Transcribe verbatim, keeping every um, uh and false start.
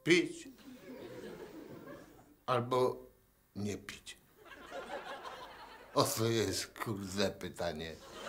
Pić albo nie pić? O, to jest kurde pytanie.